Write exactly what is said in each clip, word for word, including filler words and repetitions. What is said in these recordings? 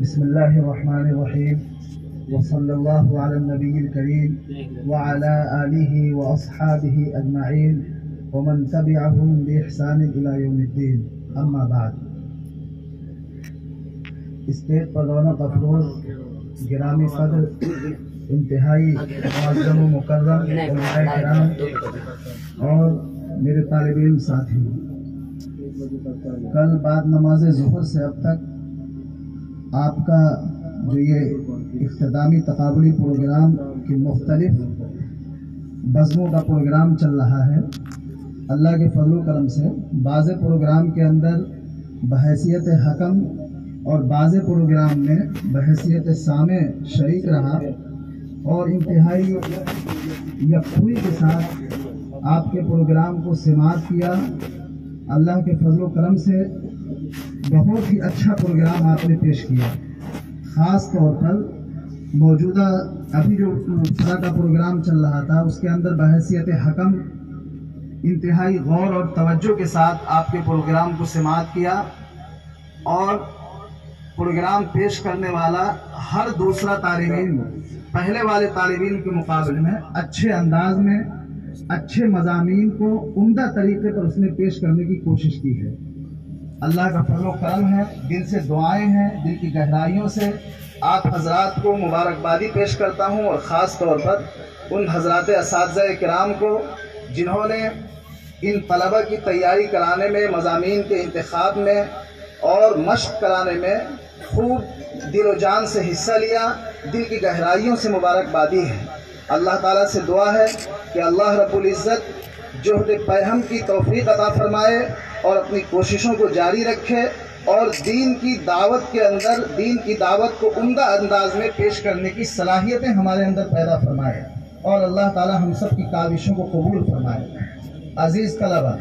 بسم الله الرحمن الرحيم وصلى الله على النبي الكريم وعلى آله وأصحابه أجمعين ومن تبعهم بإحسان إلى يوم الدين أما بعد. اسٹیج پر رونق افروز گرامی قدر انتہائی معظم و مکرم علماء کرام اور میرے طالب علم ساتھی، کل بعد نماز ظہر سے اب تک آپ کا جو یہ اختتامی تقابلی پروگرام کی مختلف بزموں کا پروگرام چل رہا ہے. اللہ کے فضل و کرم سے بعض پروگرام کے اندر بحیثیت حکم اور بعض پروگرام میں بحیثیت سامع شریک رہا اور انتہائی یکسوئی کے ساتھ آپ کے پروگرام کو سماعت کیا. اللہ کے فضل و کرم سے بہت ہی اچھا پروگرام آپ نے پیش کیا. خاص طور پر موجودہ ابھی جو فرا کا پروگرام چل رہا تھا اس کے اندر بحیثیت حکم انتہائی غور اور توجہ کے ساتھ آپ کے پروگرام کو سماعت کیا اور پروگرام پیش کرنے والا ہر دوسرا طالب علم پہلے والے طالب علم کے مقابلے میں اچھے انداز میں اچھے مضامین کو عمدہ طریقے پر اس نے پیش کرنے کی کوشش کی ہے. اللہ کا فضل و کرم ہے. دل سے دعائیں ہیں، دل کی گہرائیوں سے آپ حضرات کو مبارکبادی پیش کرتا ہوں اور خاص طور پر ان حضرات اساتذہ کرام کو جنہوں نے ان طلبہ کی تیاری کرانے میں، مضامین کے انتخاب میں اور مشق کرانے میں خوب دل و جان سے حصہ لیا. دل کی گہرائیوں سے مبارکبادی ہے. اللہ تعالیٰ سے دعا ہے کہ اللہ رب العزت جہد پیہم کی توفیق عطا فرمائے اور اپنی کوششوں کو جاری رکھے اور دین کی دعوت کے اندر دین کی دعوت کو عمدہ انداز میں پیش کرنے کی صلاحیتیں ہمارے اندر پیدا فرمائے اور اللہ تعالیٰ ہم سب کی کاوشوں کو قبول فرمائے. عزیز طلبہ،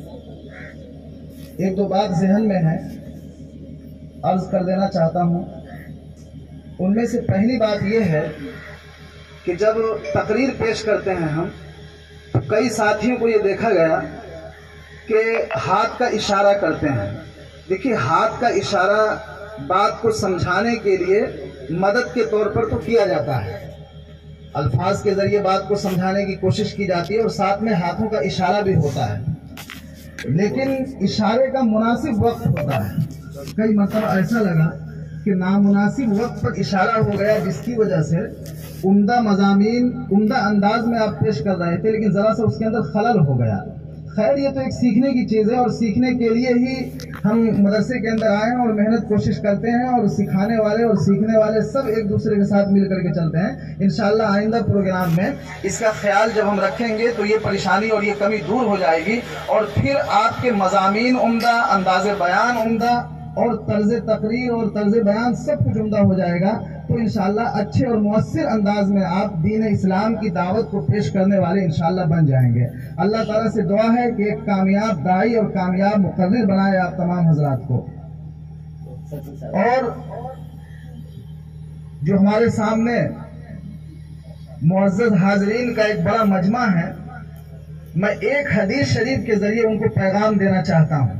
ایک دو بات ذہن میں ہے، عرض کر دینا چاہتا ہوں. ان میں سے پہلی بات یہ ہے کہ جب تقریر پیش کرتے ہیں ہم تو کئی ساتھیوں کو یہ دیکھا گیا کہ ہاتھ کا اشارہ کرتے ہیں. دیکھیے، ہاتھ کا اشارہ بات کو سمجھانے کے لیے مدد کے طور پر تو کیا جاتا ہے، الفاظ کے ذریعے بات کو سمجھانے کی کوشش کی جاتی ہے اور ساتھ میں ہاتھوں کا اشارہ بھی ہوتا ہے، لیکن اشارے کا مناسب وقت ہوتا ہے. کئی مرتبہ ایسا لگا کہ نامناسب وقت پر اشارہ ہو گیا جس کی وجہ سے عمدہ مضامین عمدہ انداز میں آپ پیش کر رہے تھے لیکن ذرا سا اس کے اندر خلل ہو گیا. خیر، یہ تو ایک سیکھنے کی چیز ہے اور سیکھنے کے لیے ہی ہم مدرسے کے اندر آئے ہیں اور محنت کوشش کرتے ہیں اور سکھانے والے اور سیکھنے والے سب ایک دوسرے کے ساتھ مل کر کے چلتے ہیں. انشاءاللہ آئندہ پروگرام میں اس کا خیال جب ہم رکھیں گے تو یہ پریشانی اور یہ کمی دور ہو جائے گی اور پھر آپ کے مضامین عمدہ، انداز بیان عمدہ اور طرز تقریر اور طرز بیان سب کچھ عمدہ ہو جائے گا. تو انشاءاللہ اچھے اور مؤثر انداز میں آپ دین اسلام کی دعوت کو پیش کرنے والے انشاءاللہ بن جائیں گے. اللہ تعالیٰ سے دعا ہے کہ ایک کامیاب داعی اور کامیاب مقرر بنائے آپ تمام حضرات کو. اور جو ہمارے سامنے معزز حاضرین کا ایک بڑا مجمع ہے، میں ایک حدیث شریف کے ذریعے ان کو پیغام دینا چاہتا ہوں.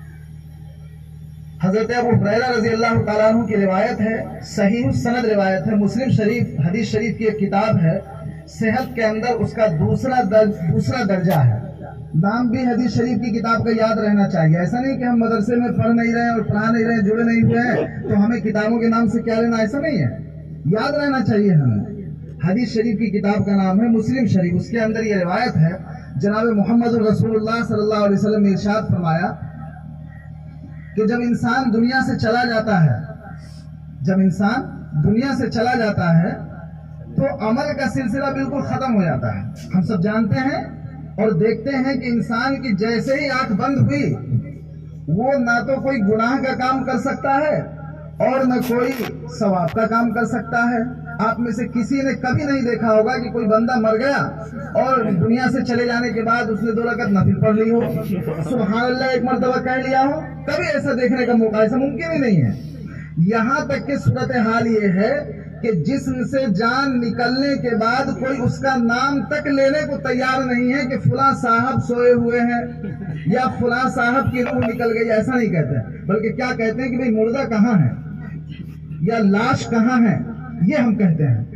حضرت ابو ہریرہ رضی اللہ تعالیٰ عنہ کی روایت ہے، صحیح السند روایت ہے، مسلم شریف حدیث شریف کی ایک کتاب ہے. صحت کے اندر اس کا دوسرا درج دوسرا درجہ ہے. نام بھی حدیث شریف کی کتاب کا یاد رہنا چاہیے. ایسا نہیں کہ ہم مدرسے میں پڑھ نہیں رہے اور پڑھا نہیں رہے، جڑے نہیں ہوئے ہیں تو ہمیں کتابوں کے نام سے کیا لینا، ایسا نہیں ہے. یاد رہنا چاہیے ہمیں. حدیث شریف کی کتاب کا نام ہے مسلم شریف. اس کے اندر یہ روایت ہے، جناب محمد رسول اللہ صلی اللہ علیہ وسلم نے ارشاد فرمایا کہ جب انسان دنیا سے چلا جاتا ہے جب انسان دنیا سے چلا جاتا ہے تو عمل کا سلسلہ بالکل ختم ہو جاتا ہے. ہم سب جانتے ہیں اور دیکھتے ہیں کہ انسان کی جیسے ہی آنکھ بند ہوئی وہ نہ تو کوئی گناہ کا کام کر سکتا ہے اور نہ کوئی ثواب کا کام کر سکتا ہے. آپ میں سے کسی نے کبھی نہیں دیکھا ہوگا کہ کوئی بندہ مر گیا اور دنیا سے چلے جانے کے بعد اس نے دو رکعت نفل پڑھ لی ہو، سبحان اللہ ایک مرتبہ کہہ لیا ہو. کبھی ایسا دیکھنے کا موقع ایسا ممکن ہی نہیں ہے. یہاں تک کہ صورتحال یہ ہے کہ جسم سے جان نکلنے کے بعد کوئی اس کا نام تک لینے کو تیار نہیں ہے کہ فلاں صاحب سوئے ہوئے ہیں یا فلاں صاحب کی روح نکل گئی. ایسا نہیں کہتے ہیں، بلکہ کیا کہتے ہیں کہ بھئی مردہ کہاں ہے. یا لاش کہاں ہے یہ ہم کہتے ہیں،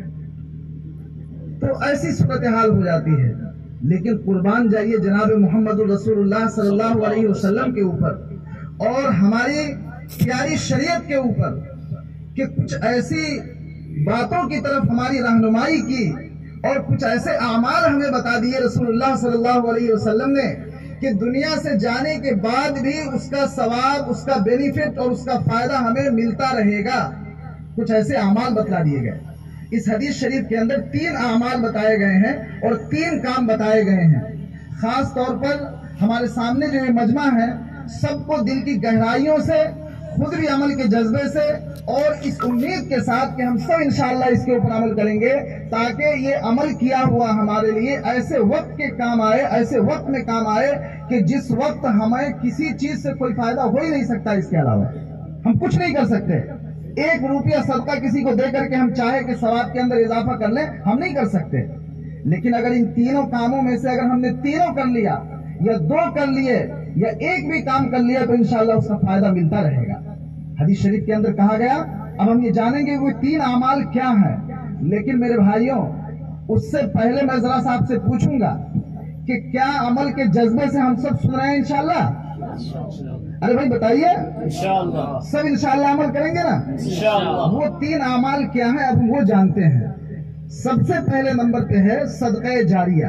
تو ایسی صورتحال ہو جاتی ہے۔ لیکن قربان جائیے جناب محمد الرسول اللہ صلی اللہ علیہ وسلم کے اوپر اور ہماری پیاری شریعت کے اوپر کہ کچھ ایسی باتوں کی طرف ہماری رہنمائی کی اور کچھ ایسے اعمال ہمیں بتا دیے رسول اللہ صلی اللہ علیہ وسلم نے کہ دنیا سے جانے کے بعد بھی اس کا ثواب، اس کا بینیفٹ اور اس کا فائدہ ہمیں ملتا رہے گا۔ کچھ ایسے اعمال بتلا دیے گئے۔ اس حدیث شریف کے اندر تین اعمال بتائے گئے ہیں اور تین کام بتائے گئے ہیں۔ خاص طور پر ہمارے سامنے جو یہ مجمع ہے سب کو دل کی گہرائیوں سے، خود بھی عمل کے جذبے سے اور اس امید کے ساتھ کہ ہم سب انشاءاللہ اس کے اوپر عمل کریں گے تاکہ یہ عمل کیا ہوا ہمارے لیے ایسے وقت کے کام آئے، ایسے وقت میں کام آئے کہ جس وقت ہمیں کسی چیز سے کوئی فائدہ ہو ہی نہیں سکتا، اس کے علاوہ ہم کچھ نہیں کر سکتے۔ ایک روپیہ صدقہ کسی کو دے کر کے ہم چاہے کہ ثواب کے اندر اضافہ کر لیں، ہم نہیں کر سکتے۔ لیکن اگر ان تینوں کاموں میں سے اگر ہم نے تینوں کر لیا یا دو کر لیے یا ایک بھی کام کر لیا تو انشاءاللہ اس کا فائدہ ملتا رہے گا۔ حدیث شریف کے اندر کہا گیا، اب ہم یہ جانیں گے وہ تین اعمال کیا ہیں، لیکن میرے بھائیوں اس سے پہلے میں ذرا سا آپ سے پوچھوں گا کہ کیا عمل کے جذبے سے ہم سب سن رہے ہیں انشاءاللہ؟ ارے بھائی بتائیے، انشاءاللہ سب انشاءاللہ عمل کریں گے نا؟ انشاءاللہ۔ وہ تین اعمال کیا ہیں اب وہ جانتے ہیں۔ سب سے پہلے نمبر پہ ہے صدقہ جاریہ۔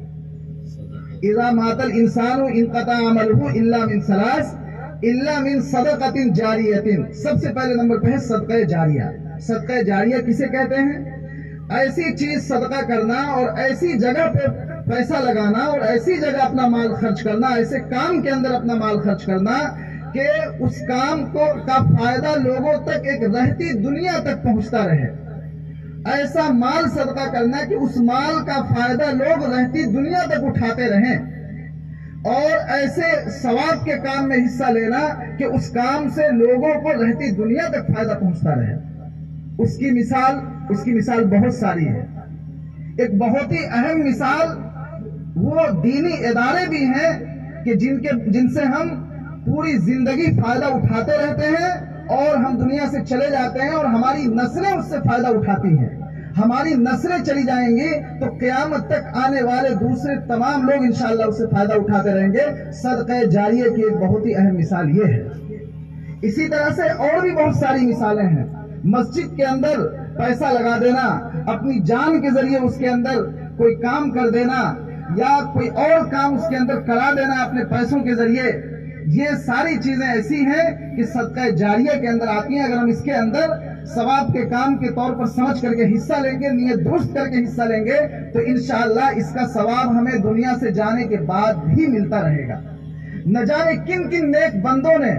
اذا مات الانسان انقطع عمله الا من ثلاث الا من صدقۃ جاریۃ۔ سب سے پہلے نمبر پہ ہے صدقہ جاریہ۔ صدقہ جاریہ کسے کہتے ہیں؟ ایسی چیز صدقہ کرنا اور ایسی جگہ پہ پیسہ لگانا اور ایسی جگہ اپنا مال خرچ کرنا، ایسے کام کے اندر اپنا مال خرچ کرنا کہ اس کام کو کا فائدہ لوگوں تک ایک رہتی دنیا تک پہنچتا رہے۔ ایسا مال صدقہ کرنا کہ اس مال کا فائدہ لوگ رہتی دنیا تک اٹھاتے رہیں، اور ایسے ثواب کے کام میں حصہ لینا کہ اس کام سے لوگوں کو رہتی دنیا تک فائدہ پہنچتا رہے۔ اس کی مثال اس کی مثال بہت ساری ہے۔ ایک بہت ہی اہم مثال وہ دینی ادارے بھی ہیں کہ جن کے جن سے ہم پوری زندگی فائدہ اٹھاتے رہتے ہیں اور ہم دنیا سے چلے جاتے ہیں اور ہماری نسلیں اس سے فائدہ اٹھاتی ہیں۔ ہماری نسلیں چلی جائیں گی تو قیامت تک آنے والے دوسرے تمام لوگ انشاءاللہ اس سے فائدہ اٹھاتے رہیں گے۔ صدقہ جاریہ کی ایک بہت ہی اہم مثال یہ ہے۔ اسی طرح سے اور بھی بہت ساری مثالیں ہیں۔ مسجد کے اندر پیسہ لگا دینا، اپنی جان کے ذریعے اس کے اندر کوئی کام کر دینا یا کوئی اور کام اس کے اندر کرا دینا اپنے پیسوں کے ذریعے، یہ ساری چیزیں ایسی ہیں کہ صدقہ جاریہ کے اندر آتی ہیں۔ اگر ہم اس کے اندر ثواب کے کام کے طور پر سمجھ کر کے حصہ لیں گے، نیت درست کر کے حصہ لیں گے تو انشاءاللہ اس کا ثواب ہمیں دنیا سے جانے کے بعد بھی ملتا رہے گا۔ نہ جانے کن کن نیک بندوں نے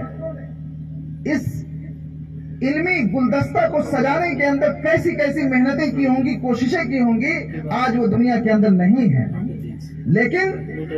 اس علمی گلدستہ کو سجانے کے اندر کیسی کیسی محنتیں کی ہوں گی، کوششیں کی ہوں گی، آج وہ دنیا کے اندر نہیں ہے۔ لیکن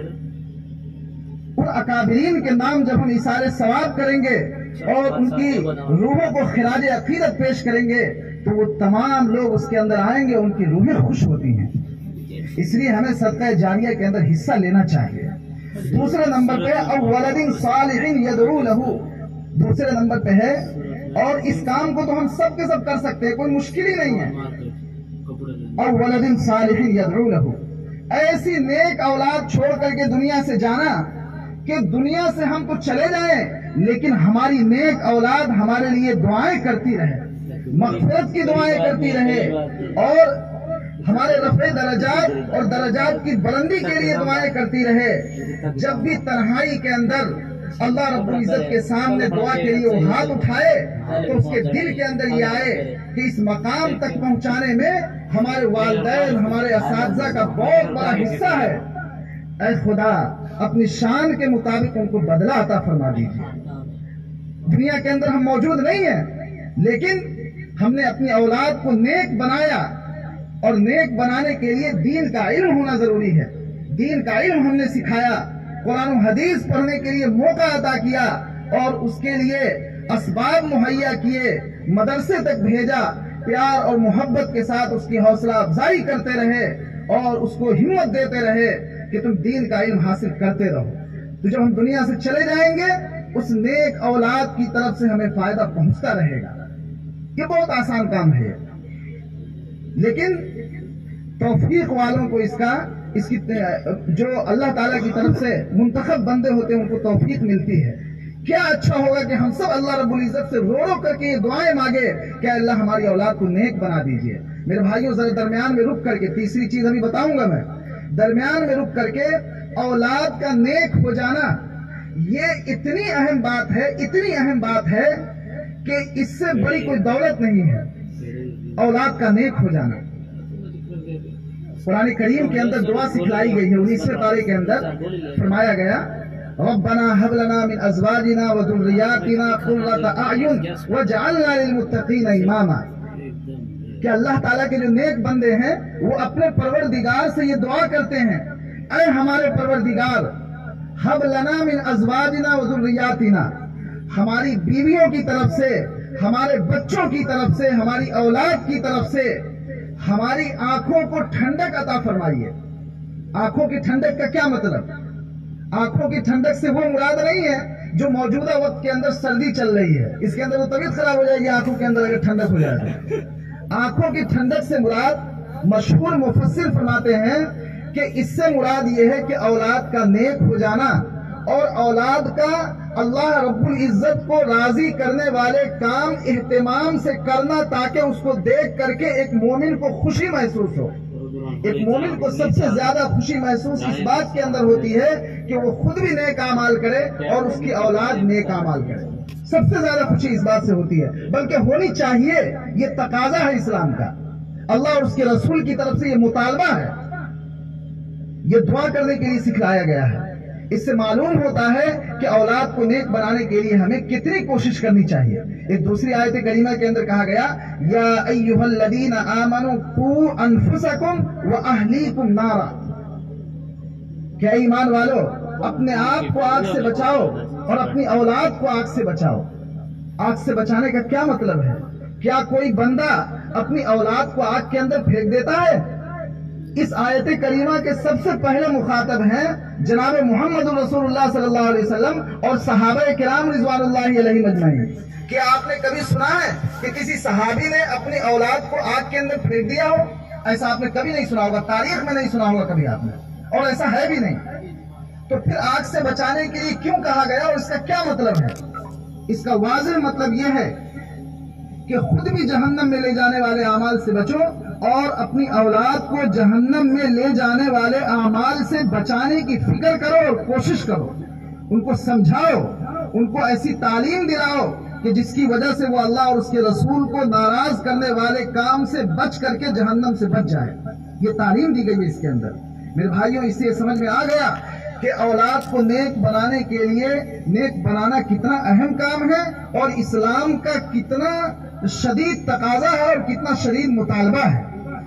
ان اکابرین کے نام جب ہم اثار ثواب کریں گے اور ان کی روحوں کو خراج عقیدت پیش کریں گے تو وہ تمام لوگ اس کے اندر آئیں گے، ان کی روحیں خوش ہوتی ہیں۔ اس لیے ہمیں صدقہ جاریہ کے اندر حصہ لینا چاہیے۔ دوسرے نمبر پہ او ولد صالح یدعو لہ، دوسرے نمبر پہ ہے، اور اس کام کو تو ہم سب کے سب کر سکتے ہیں، کوئی مشکل ہی نہیں ہے۔ او ولد صالح یدعو لہ، ایسی نیک اولاد چھوڑ کر کے دنیا سے جانا کہ دنیا سے ہم تو چلے جائیں لیکن ہماری نیک اولاد ہمارے لیے دعائیں کرتی رہے، مغفرت کی دعائیں کرتی رہے اور ہمارے رفع درجات اور درجات کی بلندی کے لیے دعائیں کرتی رہے۔ جب بھی تنہائی کے اندر اللہ رب العزت کے سامنے دعا کے لیے وہ ہاتھ اٹھائے تو اس کے دل کے اندر یہ آئے کہ اس مقام تک پہنچانے میں ہمارے والدین، ہمارے اساتذہ کا بہت بڑا حصہ ہے۔ اے خدا اپنی شان کے مطابق ان کو بدلہ عطا فرما دیجیے۔ دنیا کے اندر ہم موجود نہیں ہیں لیکن ہم نے اپنی اولاد کو نیک بنایا، اور نیک بنانے کے لیے دین کا علم ہونا ضروری ہے۔ دین کا علم ہم نے سکھایا، قرآن و حدیث پڑھنے کے لیے موقع عطا کیا اور اس کے لیے اسباب مہیا کیے، مدرسے تک بھیجا، پیار اور محبت کے ساتھ اس کی حوصلہ افزائی کرتے رہے اور اس کو ہمت دیتے رہے کہ تم دین کا علم حاصل کرتے رہو۔ تو جب ہم دنیا سے چلے جائیں گے اس نیک اولاد کی طرف سے ہمیں فائدہ پہنچتا رہے گا۔ یہ بہت آسان کام ہے، لیکن توفیق والوں کو اس کا اس کی جو اللہ تعالیٰ کی طرف سے منتخب بندے ہوتے ہیں ان کو توفیق ملتی ہے۔ کیا اچھا ہوگا کہ ہم سب اللہ رب العزت سے رو رو کر کے یہ دعائیں مانگے کہ اللہ ہماری اولاد کو نیک بنا دیجئے۔ میرے بھائیوں ذرا درمیان میں رک کر کے تیسری چیز ابھی بتاؤں گا میں، درمیان میں رک کر کے اولاد کا نیک ہو جانا یہ اتنی اہم بات ہے، اتنی اہم بات ہے کہ اس سے بڑی کوئی دولت نہیں ہے، اولاد کا نیک ہو جانا۔ قرآن کریم کے اندر دعا سکھلائی گئی ہے، انیسویں پارے کے اندر فرمایا گیا ربنا هب لنا من ازواجنا وذرياتنا قرة اعین واجعلنا للمتقین اماما، کہ اللہ تعالیٰ کے جو نیک بندے ہیں وہ اپنے پروردگار سے یہ دعا کرتے ہیں، اے ہمارے پروردگار هب لنا من ازواجنا وذرياتنا، ہماری بیویوں کی طرف سے، ہمارے بچوں کی طرف سے، ہماری اولاد کی طرف سے ہماری آنکھوں کو ٹھنڈک عطا فرمائیے۔ آنکھوں کی ٹھنڈک کا کیا مطلب؟ آنکھوں کی ٹھنڈک سے وہ مراد نہیں ہے جو موجودہ وقت کے اندر سردی چل رہی ہے، اس کے اندر وہ طبیعت خراب ہو جائے گی آنکھوں کے اندر اگر ٹھنڈک ہو جائے تو۔ آنکھوں کی ٹھنڈک سے مراد مشہور مفسر فرماتے ہیں کہ اس سے مراد یہ ہے کہ اولاد کا نیک ہو جانا اور اولاد کا اللہ رب العزت کو راضی کرنے والے کام اہتمام سے کرنا، تاکہ اس کو دیکھ کر کے ایک مومن کو خوشی محسوس ہو۔ ایک مومن کو سب سے زیادہ خوشی محسوس اس بات کے اندر ہوتی ہے کہ وہ خود بھی نیک اعمال کرے اور اس کی اولاد نیک اعمال کرے، سب سے زیادہ خوشی اس بات سے ہوتی ہے، بلکہ ہونی چاہیے، یہ تقاضا ہے اسلام کا، اللہ اور اس کے رسول کی طرف سے یہ مطالبہ ہے، یہ دعا کرنے کے لیے سکھلایا گیا ہے۔ اس سے معلوم ہوتا ہے کہ اولاد کو نیک بنانے کے لیے ہمیں کتنی کوشش کرنی چاہیے۔ ایک دوسری آیت کریمہ کے اندر کہا گیا یا ایھا الذین آمنوا قوا انفسکم واہلیکم نارا، کہ اے ایمان والو اپنے آپ کو آگ سے بچاؤ اور اپنی اولاد کو آگ سے بچاؤ۔ آگ سے بچانے کا کیا مطلب ہے؟ کیا کوئی بندہ اپنی اولاد کو آگ کے اندر پھینک دیتا ہے؟ اس آیت کریمہ کے سب سے پہلے مخاطب ہیں جناب محمد رسول اللہ صلی اللہ علیہ وسلم اور صحابہ کرام رضوان اللہ علیہ مجمعین۔ کیا آپ نے کبھی سنا ہے کہ کسی صحابی نے اپنی اولاد کو آگ کے اندر پھینک دیا ہو؟ ایسا آپ نے کبھی نہیں سنا ہوگا، تاریخ میں نہیں سنا ہوگا کبھی آپ نے، اور ایسا ہے بھی نہیں۔ تو پھر آگ سے بچانے کے لیے کیوں کہا گیا اور اس کا کیا مطلب ہے؟ اس کا واضح مطلب یہ ہے کہ خود بھی جہنم میں لے جانے والے اعمال سے بچو اور اپنی اولاد کو جہنم میں لے جانے والے اعمال سے بچانے کی فکر کرو اور کوشش کرو، ان کو سمجھاؤ، ان کو ایسی تعلیم دلاؤ کہ جس کی وجہ سے وہ اللہ اور اس کے رسول کو ناراض کرنے والے کام سے بچ کر کے جہنم سے بچ جائے۔ یہ تعلیم دی گئی ہے اس کے اندر۔ میرے بھائیوں، اس سے سمجھ میں آ گیا کہ اولاد کو نیک بنانے کے لیے نیک بنانا کتنا اہم کام ہے اور اسلام کا کتنا شدید تقاضا ہے اور کتنا شدید مطالبہ ہے۔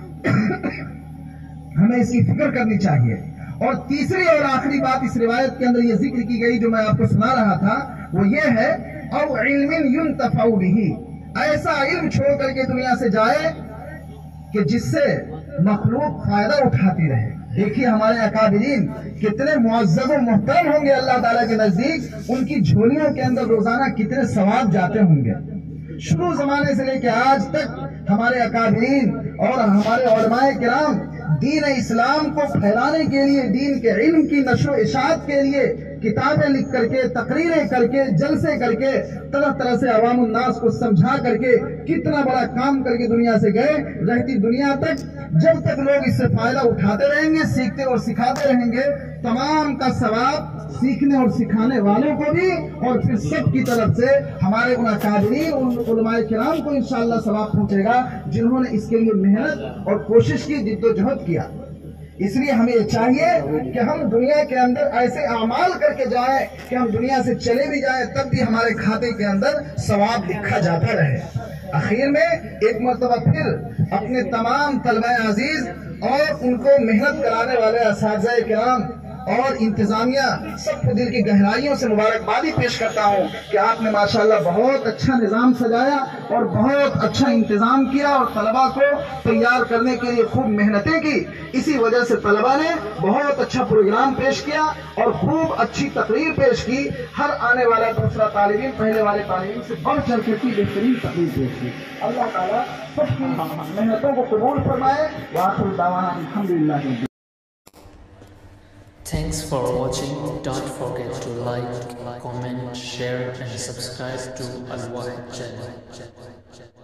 ہمیں اس کی فکر کرنی چاہیے۔ اور تیسری اور آخری بات اس روایت کے اندر یہ ذکر کی گئی جو میں آپ کو سنا رہا تھا، وہ یہ ہے او علم ينتفع به، ایسا علم چھوڑ کر کے دنیا سے جائے کہ جس سے مخلوق فائدہ اٹھاتی رہے۔ دیکھیے ہمارے اکابرین کتنے معزز و محترم ہوں گے اللہ تعالیٰ کے نزدیک، ان کی جھولیوں کے اندر روزانہ کتنے ثواب جاتے ہوں گے۔ شروع زمانے سے لے کے آج تک ہمارے اکابرین اور ہمارے علماء کرام دین اسلام کو پھیلانے کے لیے، دین کے علم کی نشر و اشاعت کے لیے کتابیں لکھ کر کے، تقریریں کر کے، جلسے کر کے، طرح طرح سے عوام الناس کو سمجھا کر کے کتنا بڑا کام کر کے دنیا سے گئے۔ رہتی دنیا تک جب تک لوگ اس سے فائدہ اٹھاتے رہیں گے، سیکھتے اور سکھاتے رہیں گے، تمام کا ثواب سیکھنے اور سکھانے والوں کو بھی اور پھر سب کی طرف سے ہمارے ان اکابرین، ان علماء کرام کو انشاءاللہ ثواب پہنچے گا جنہوں نے اس کے لیے محنت اور کوشش کی، جد و جہد کیا۔ اس لیے ہمیں یہ چاہیے کہ ہم دنیا کے اندر ایسے اعمال کر کے جائیں کہ ہم دنیا سے چلے بھی جائیں تب بھی ہمارے کھاتے کے اندر ثواب لکھا جاتا رہے۔ آخر میں ایک مرتبہ پھر اپنے تمام طلبہ عزیز اور ان کو محنت کرانے والے اساتذہ کرام اور انتظامیہ سب کو دل کی گہرائیوں سے مبارکبادی پیش کرتا ہوں کہ آپ نے ماشاءاللہ بہت اچھا نظام سجایا اور بہت اچھا انتظام کیا اور طلباء کو تیار کرنے کے لیے خوب محنتیں کی. اسی وجہ سے طلباء نے بہت اچھا پروگرام پیش کیا اور خوب اچھی تقریر پیش کی. ہر آنے والا دوسرا طالب علم پہلے والے طالب علم سے بڑھ چڑھ کر کی بہترین تقریر پیش کی. اللہ تعالیٰ سب کی محنتوں کو قبول فرمائے. وآخر دعوانا الحمدللہ. Thanks for watching. Don't forget to like, comment, share and subscribe to Al Wahid channel.